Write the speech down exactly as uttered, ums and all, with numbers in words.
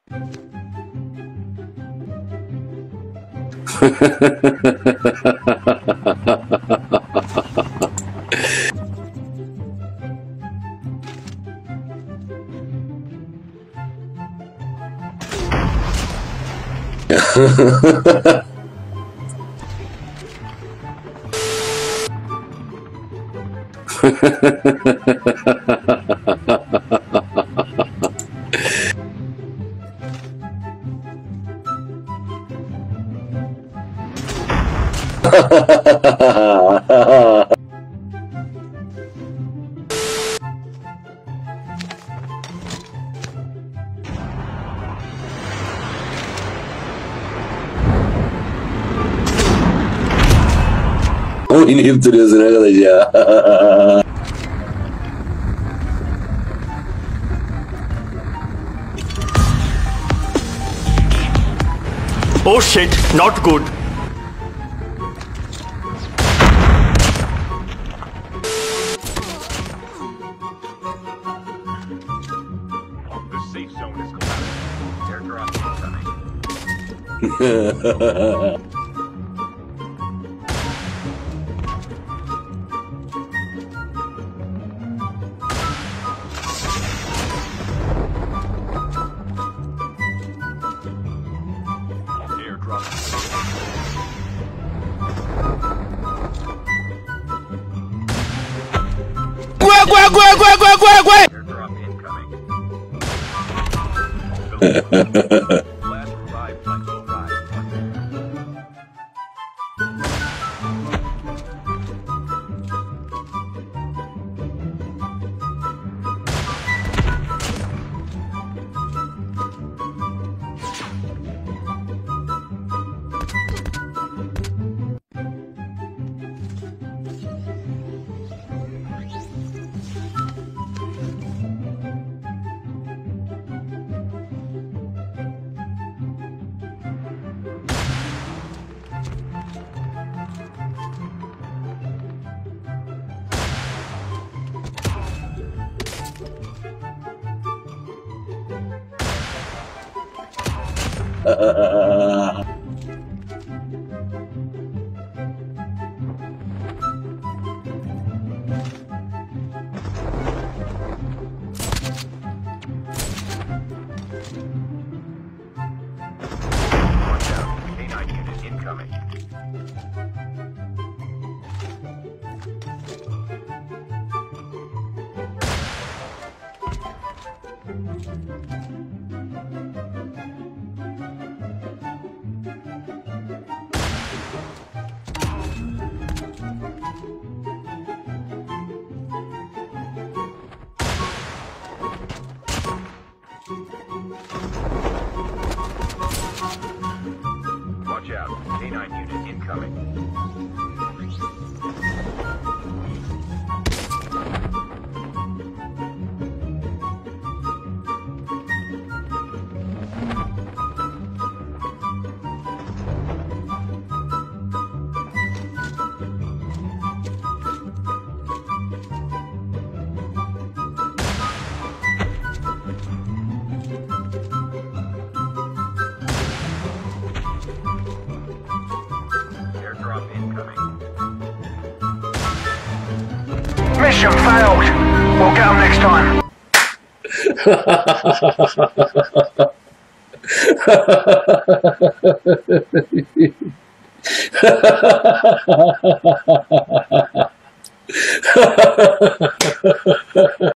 Oynayıp duruyorsun arkadaş ya. Oh shit, not good. The safe zone is collapsing. Airdrop incoming. Airdrop incoming. Last revived flight will arrive. Watch out. K nine unit incoming. Watch out. K nine unit incoming. Airdrop incoming. Mission failed. We'll get them next time.